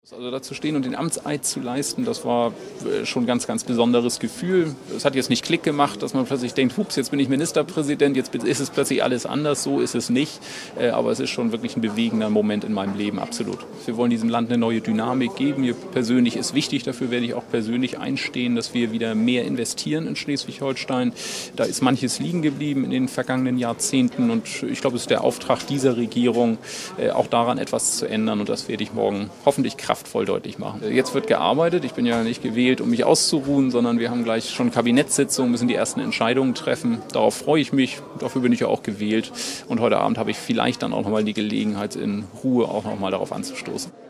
Also da zu stehen und den Amtseid zu leisten, das war schon ein ganz, ganz besonderes Gefühl. Es hat jetzt nicht Klick gemacht, dass man plötzlich denkt, hups, jetzt bin ich Ministerpräsident, jetzt ist es plötzlich alles anders, so ist es nicht. Aber es ist schon wirklich ein bewegender Moment in meinem Leben, absolut. Wir wollen diesem Land eine neue Dynamik geben. Mir persönlich ist wichtig, dafür werde ich auch persönlich einstehen, dass wir wieder mehr investieren in Schleswig-Holstein. Da ist manches liegen geblieben in den vergangenen Jahrzehnten und ich glaube, es ist der Auftrag dieser Regierung, auch daran etwas zu ändern und das werde ich morgen hoffentlich kraftvoll deutlich machen. Jetzt wird gearbeitet. Ich bin ja nicht gewählt, um mich auszuruhen, sondern wir haben gleich schon Kabinettssitzungen, müssen die ersten Entscheidungen treffen. Darauf freue ich mich. Dafür bin ich ja auch gewählt. Und heute Abend habe ich vielleicht dann auch nochmal die Gelegenheit, in Ruhe auch nochmal darauf anzustoßen.